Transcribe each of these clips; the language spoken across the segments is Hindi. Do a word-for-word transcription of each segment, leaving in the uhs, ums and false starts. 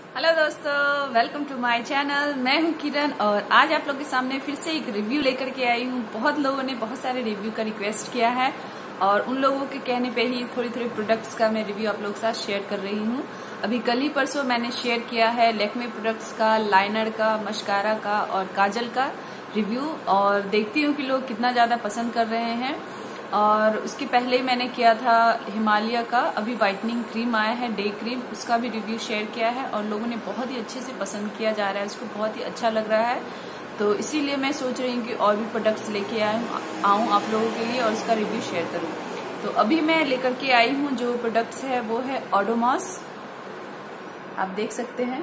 हेलो दोस्तों, वेलकम टू माय चैनल। मैं हूं किरण और आज आप लोग के सामने फिर से एक रिव्यू लेकर के आई हूं। बहुत लोगों ने बहुत सारे रिव्यू का रिक्वेस्ट किया है और उन लोगों के कहने पे ही थोड़ी थोड़ी प्रोडक्ट्स का मैं रिव्यू आप लोगों के साथ शेयर कर रही हूं। अभी कल ही परसों मैंने शेयर किया है लैक्मे प्रोडक्ट्स का, लाइनर का, मस्कारा का और काजल का रिव्यू और देखती हूँ कि लोग कितना ज्यादा पसंद कर रहे हैं। और उसके पहले मैंने किया था हिमालय का, अभी वाइटनिंग क्रीम आया है, डे क्रीम, उसका भी रिव्यू शेयर किया है और लोगों ने बहुत ही अच्छे से पसंद किया जा रहा है, उसको बहुत ही अच्छा लग रहा है। तो इसीलिए मैं सोच रही हूँ कि और भी प्रोडक्ट्स लेके आऊँ आप लोगों के लिए और उसका रिव्यू शेयर करूँ। तो अभी मैं लेकर के आई हूँ जो प्रोडक्ट्स है वो है ओडोमॉस। आप देख सकते हैं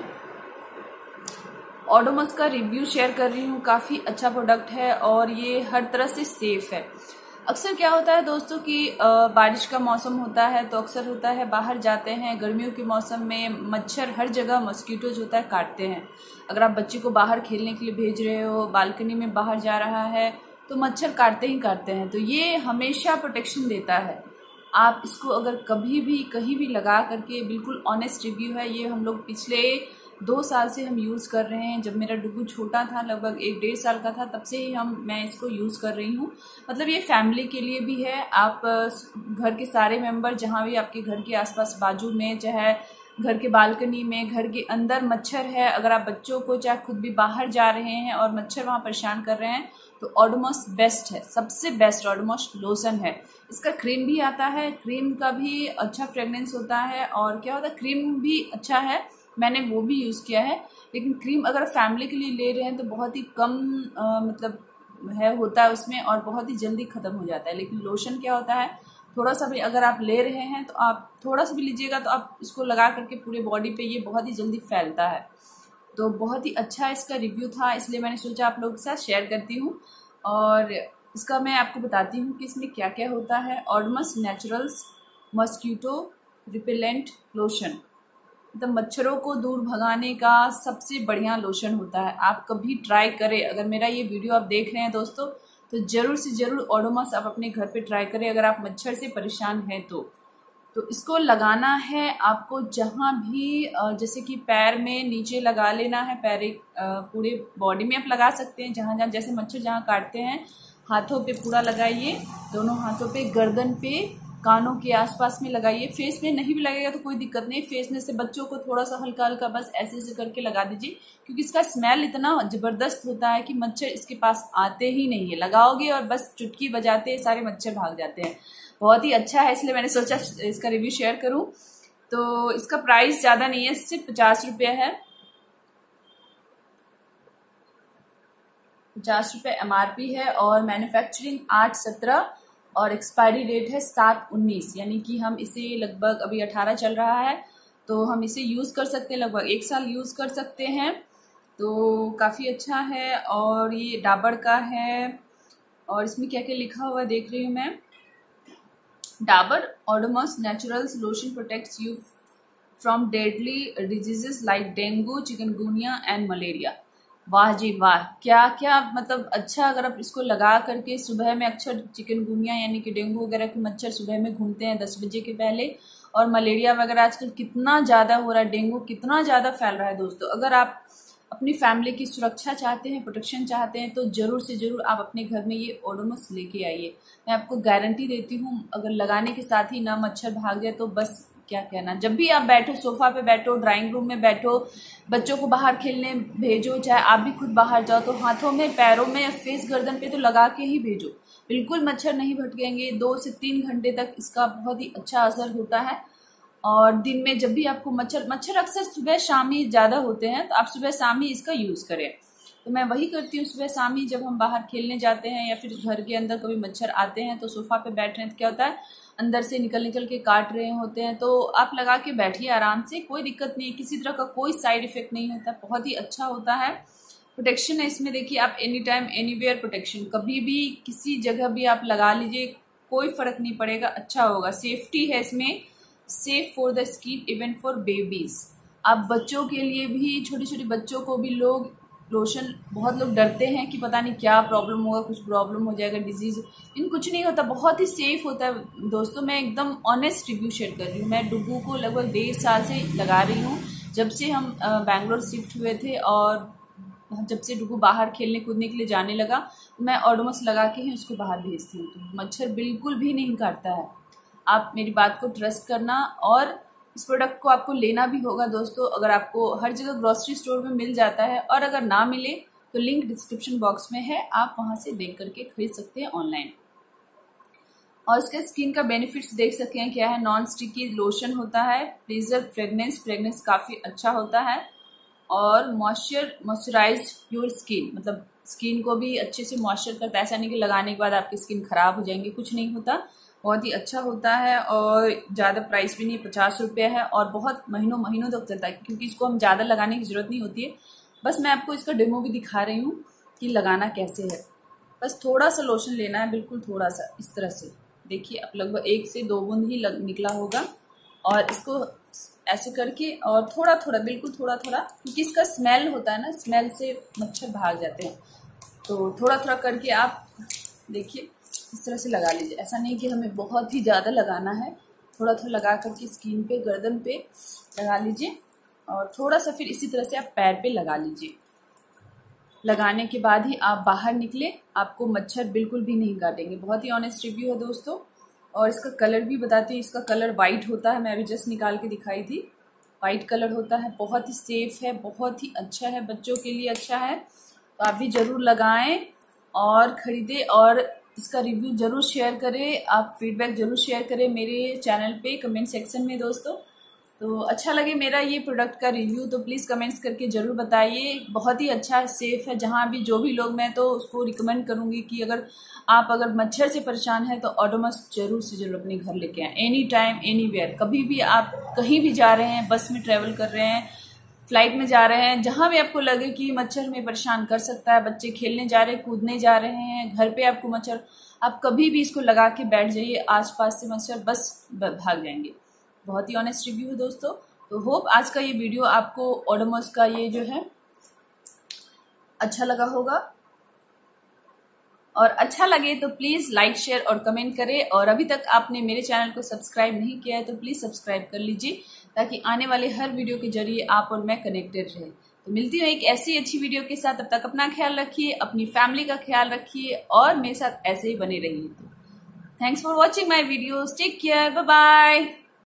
ओडोमॉस का रिव्यू शेयर कर रही हूँ। काफी अच्छा प्रोडक्ट है और ये हर तरह से सेफ है। अक्सर क्या होता है दोस्तों कि बारिश का मौसम होता है तो अक्सर होता है बाहर जाते हैं, गर्मियों के मौसम में मच्छर हर जगह मॉस्किटोज होता है, काटते हैं। अगर आप बच्चे को बाहर खेलने के लिए भेज रहे हो, बालकनी में बाहर जा रहा है तो मच्छर काटते ही काटते हैं। तो ये हमेशा प्रोटेक्शन देता है। आप इसको अगर कभी भी कहीं भी लगा करके, बिल्कुल ऑनेस्ट रिव्यू है ये, हम लोग पिछले दो साल से हम यूज़ कर रहे हैं। जब मेरा डुगू छोटा था, लगभग एक डेढ़ साल का था, तब से ही हम मैं इसको यूज़ कर रही हूँ। मतलब ये फैमिली के लिए भी है। आप घर के सारे मेंबर, जहाँ भी आपके घर के आसपास बाजू में, चाहे घर के बालकनी में, घर के अंदर मच्छर है, अगर आप बच्चों को चाहे खुद भी बाहर जा रहे हैं और मच्छर वहाँ परेशान कर रहे हैं तो ओडोमॉस बेस्ट है, सबसे बेस्ट ओडोमॉस लोशन है। इसका क्रीम भी आता है, क्रीम का भी अच्छा फ्रेगनेंस होता है और क्या होता है, क्रीम भी अच्छा है, मैंने वो भी यूज़ किया है। लेकिन क्रीम अगर फैमिली के लिए ले रहे हैं तो बहुत ही कम आ, मतलब है होता है उसमें और बहुत ही जल्दी ख़त्म हो जाता है। लेकिन लोशन क्या होता है, थोड़ा सा भी अगर आप ले रहे हैं तो आप थोड़ा सा भी लीजिएगा तो आप इसको लगा करके पूरे बॉडी पे ये बहुत ही जल्दी फैलता है। तो बहुत ही अच्छा इसका रिव्यू था, इसलिए मैंने सोचा आप लोगों के साथ शेयर करती हूँ। और इसका मैं आपको बताती हूँ कि इसमें क्या क्या होता है। Odomos naturals mosquito repellent lotion, मतलब मच्छरों को दूर भगाने का सबसे बढ़िया लोशन होता है। आप कभी ट्राई करें, अगर मेरा ये वीडियो आप देख रहे हैं दोस्तों तो जरूर से जरूर ओडोमॉस आप अपने घर पे ट्राई करें अगर आप मच्छर से परेशान हैं तो। तो इसको लगाना है आपको जहाँ भी, जैसे कि पैर में नीचे लगा लेना है, पैर पूरे बॉडी में आप लगा सकते हैं, जहाँ जहाँ जैसे मच्छर जहाँ काटते हैं। हाथों पे पूरा लगाइए, दोनों हाथों पे, गर्दन पे, कानों के आसपास में लगाइए। फेस में नहीं भी लगेगा तो कोई दिक्कत नहीं, फेस में से बच्चों को थोड़ा सा हल्का हल्का बस ऐसे ऐसे करके लगा दीजिए, क्योंकि इसका स्मेल इतना जबरदस्त होता है कि मच्छर इसके पास आते ही नहीं है। लगाओगे और बस चुटकी बजाते सारे मच्छर भाग जाते हैं। बहुत ही अच्छा है, इसलिए मैंने सोचा इसका रिव्यू शेयर करूं। तो इसका प्राइस ज्यादा नहीं है, सिर्फ पचास रुपया है, पचास रुपये एमआरपी है और मैन्युफैक्चरिंग आठ सत्रह और एक्सपायरी डेट है सात उन्नीस, यानी कि हम इसे लगभग, अभी अठारह चल रहा है तो हम इसे यूज़ कर सकते हैं, लगभग एक साल यूज़ कर सकते हैं। तो काफ़ी अच्छा है और ये डाबर का है। और इसमें क्या क्या लिखा हुआ है देख रही हूँ मैं। Dabur Odomos naturals lotion protects you from deadly diseases like dengue, chikungunya and malaria. वाह जी वाह, क्या क्या मतलब अच्छा। अगर आप इसको लगा करके सुबह में, अक्सर चिकनगुनिया यानी कि डेंगू वगैरह के मच्छर सुबह में घूमते हैं दस बजे के पहले, और मलेरिया वगैरह आजकल कितना ज़्यादा हो रहा है, डेंगू कितना ज़्यादा फैल रहा है दोस्तों। अगर आप अपनी फैमिली की सुरक्षा चाहते हैं, प्रोटेक्शन चाहते हैं, तो जरूर से जरूर आप अपने घर में ये ओडोमॉस लेके आइए। मैं आपको गारंटी देती हूँ, अगर लगाने के साथ ही ना मच्छर भाग जाए तो बस क्या कहना। जब भी आप बैठो, सोफा पे बैठो, ड्राइंग रूम में बैठो, बच्चों को बाहर खेलने भेजो, चाहे आप भी खुद बाहर जाओ, तो हाथों में, पैरों में, फेस, गर्दन पे तो लगा के ही भेजो, बिल्कुल मच्छर नहीं भटकेंगे। दो से तीन घंटे तक इसका बहुत ही अच्छा असर होता है। और दिन में जब भी आपको मच्छर मच्छर अक्सर सुबह शाम ही ज़्यादा होते हैं, तो आप सुबह शाम ही इसका यूज़ करें। तो मैं वही करती हूँ, सुबह शाम ही जब हम बाहर खेलने जाते हैं या फिर घर के अंदर कभी मच्छर आते हैं तो सोफा पे बैठ रहे हैं तो क्या होता है, अंदर से निकल निकल के काट रहे होते हैं, तो आप लगा के बैठिए आराम से, कोई दिक्कत नहीं है, किसी तरह का कोई साइड इफेक्ट नहीं होता, बहुत ही अच्छा होता है। प्रोटेक्शन है इसमें, देखिए आप एनी टाइम एनीवेयर प्रोटेक्शन, कभी भी किसी जगह भी आप लगा लीजिए, कोई फर्क नहीं पड़ेगा, अच्छा होगा। सेफ्टी है इसमें, safe for the skin even for babies. आप बच्चों के लिए भी, छोटे छोटे बच्चों को भी लोग लोशन, बहुत लोग डरते हैं कि पता नहीं क्या प्रॉब्लम होगा, कुछ प्रॉब्लम हो जाएगा, डिजीज, इन कुछ नहीं होता, बहुत ही सेफ होता है दोस्तों। मैं एकदम ऑनेस्ट रिव्यू शेयर कर रही हूँ। मैं डुगू को लगभग डेढ़ साल से लगा रही हूँ, जब से हम बैंगलोर शिफ्ट हुए थे और जब से डुगू बाहर खेलने कूदने के लिए जाने लगा, मैं ओडोमॉस लगा के ही उसको बाहर भेजती हूँ। तो मच्छर बिल्कुल भी नहीं काटता है। आप मेरी बात को ट्रस्ट करना, और इस प्रोडक्ट को आपको लेना भी होगा दोस्तों। अगर आपको हर जगह ग्रोसरी स्टोर में मिल जाता है, और अगर ना मिले तो लिंक डिस्क्रिप्शन बॉक्स में है, आप वहाँ से देख करके खरीद सकते हैं ऑनलाइन। और इसके स्किन का बेनिफिट्स देख सकते हैं क्या है। नॉन स्टिकी लोशन होता है, प्लीजर फ्रेगनेंस फ्रेगनेंस काफ़ी अच्छा होता है, और मॉइस्चर मॉइस्चराइज योर स्किन, मतलब स्किन को भी अच्छे से मॉइस्चर करता है। ऐसा नहीं कि लगाने के बाद आपकी स्किन खराब हो जाएंगी, कुछ नहीं होता, बहुत ही अच्छा होता है। और ज़्यादा प्राइस भी नहीं, पचास रुपये है, और बहुत महीनों महीनों तक चलता है, क्योंकि इसको हम ज़्यादा लगाने की ज़रूरत नहीं होती है। बस मैं आपको इसका डेमो भी दिखा रही हूँ कि लगाना कैसे है। बस थोड़ा सा लोशन लेना है, बिल्कुल थोड़ा सा, इस तरह से देखिए। अब लगभग एक से दो बूंद ही लग, निकला होगा। और इसको ऐसे करके और थोड़ा थोड़ा, बिल्कुल थोड़ा थोड़ा, क्योंकि इसका स्मेल होता है ना, स्मेल से मच्छर भाग जाते हैं। तो थोड़ा थोड़ा करके आप देखिए इस तरह से लगा लीजिए। ऐसा नहीं कि हमें बहुत ही ज़्यादा लगाना है, थोड़ा थोड़ा लगा करके स्किन पे, गर्दन पे लगा लीजिए, और थोड़ा सा फिर इसी तरह से आप पैर पे लगा लीजिए। लगाने के बाद ही आप बाहर निकले, आपको मच्छर बिल्कुल भी नहीं काटेंगे। बहुत ही ऑनेस्ट रिव्यू है दोस्तों। और इसका कलर भी बताती हूँ, इसका कलर वाइट होता है, मैं अभी जस्ट निकाल के दिखाई थी। वाइट कलर होता है, बहुत ही सेफ है, बहुत ही अच्छा है, बच्चों के लिए अच्छा है। तो आप भी ज़रूर लगाएं और ख़रीदें, और इसका रिव्यू ज़रूर शेयर करें। आप फीडबैक ज़रूर शेयर करें मेरे चैनल पे कमेंट सेक्शन में दोस्तों। तो अच्छा लगे मेरा ये प्रोडक्ट का रिव्यू तो प्लीज़ कमेंट्स करके ज़रूर बताइए। बहुत ही अच्छा है, सेफ़ है। जहाँ भी जो भी लोग, मैं तो उसको रिकमेंड करूँगी कि अगर आप अगर मच्छर से परेशान हैं तो ओडोमॉस जरूर से जरूर अपने घर लेके आएँ। एनी टाइम एनी वेयर, कभी भी आप कहीं भी जा रहे हैं, बस में ट्रैवल कर रहे हैं, फ्लाइट में जा रहे हैं, जहाँ भी आपको लगे कि मच्छर हमें परेशान कर सकता है, बच्चे खेलने जा रहे हैं, कूदने जा रहे हैं, घर पे आपको मच्छर, आप कभी भी इसको लगा के बैठ जाइए, आसपास से मच्छर बस भाग जाएंगे। बहुत ही ऑनेस्ट रिव्यू है दोस्तों। तो होप आज का ये वीडियो आपको ओडोमॉस का ये जो है अच्छा लगा होगा, और अच्छा लगे तो प्लीज़ लाइक शेयर और कमेंट करें। और अभी तक आपने मेरे चैनल को सब्सक्राइब नहीं किया है तो प्लीज़ सब्सक्राइब कर लीजिए, ताकि आने वाले हर वीडियो के जरिए आप और मैं कनेक्टेड रहे। तो मिलती हूँ एक ऐसी अच्छी वीडियो के साथ। तब तक अपना ख्याल रखिए, अपनी फैमिली का ख्याल रखिए, और मेरे साथ ऐसे ही बने रहिए। तो thanks for watching my videos, take care, bye bye.